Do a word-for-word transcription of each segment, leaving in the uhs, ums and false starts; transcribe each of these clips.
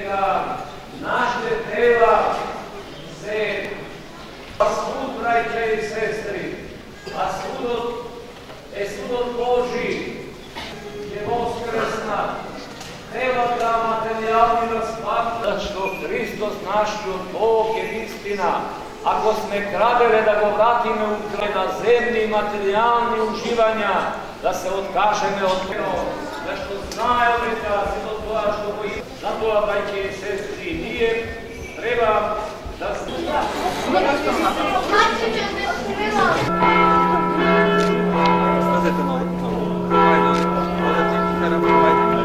neka naše tela se svud, braće i sestri, a svud je svud od Božji, je voskresna, tela ga materijalni raspad, što Hristos našli od Bog je istina. Ako sme kradele da go vratime u kraj na zemlji materijalni uživanja, da se odkažeme od telo, da što znaje obreka se do toga što koji zato, braće i sestri, nije treba da se... Stazete malo, ajde, odati, kada mi ajde.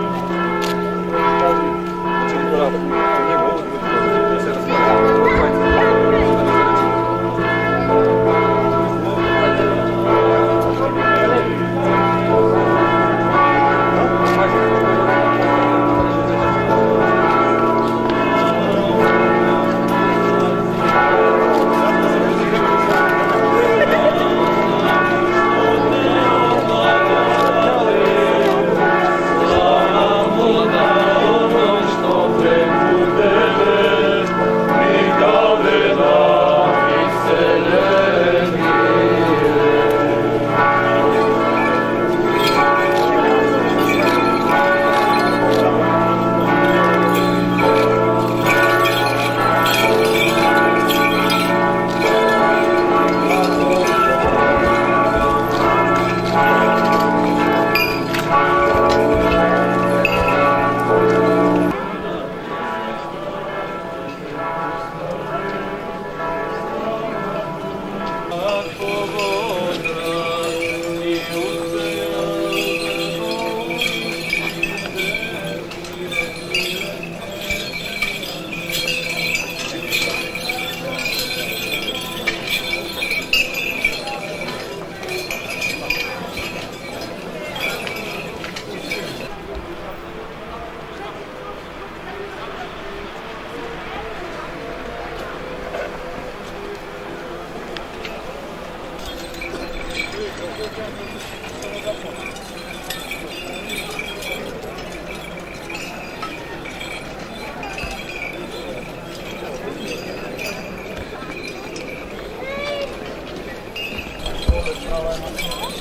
Znači, Nikola, njemu ovo da se razgleda. Hvala.